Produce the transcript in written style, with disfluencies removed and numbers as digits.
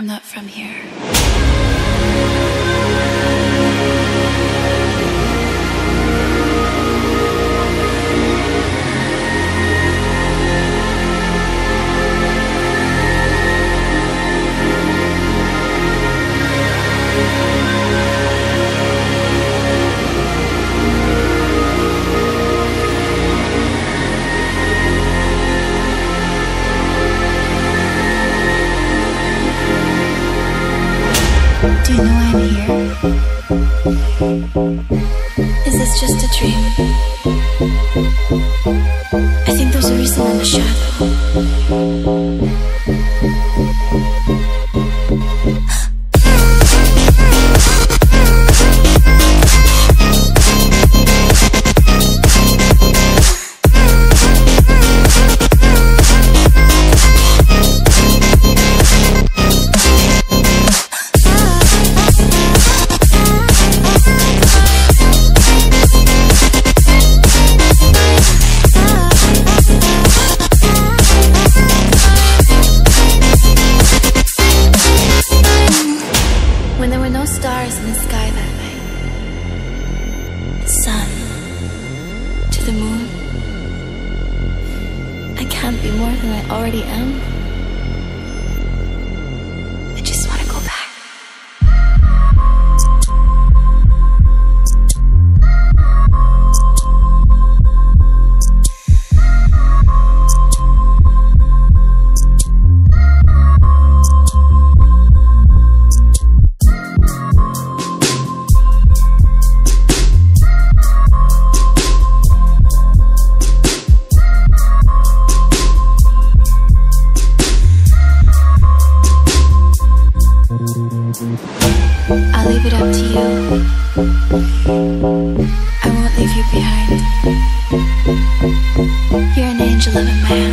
I'm not from here. Do you know I'm here? Is this just a dream? I think there's a reason I'm a shadow. When there were no stars in the sky that night, the sun to the moon, I can't be more than I already am. I just want to go back. I'll leave it up to you. I won't leave you behind. You're an angel of a man.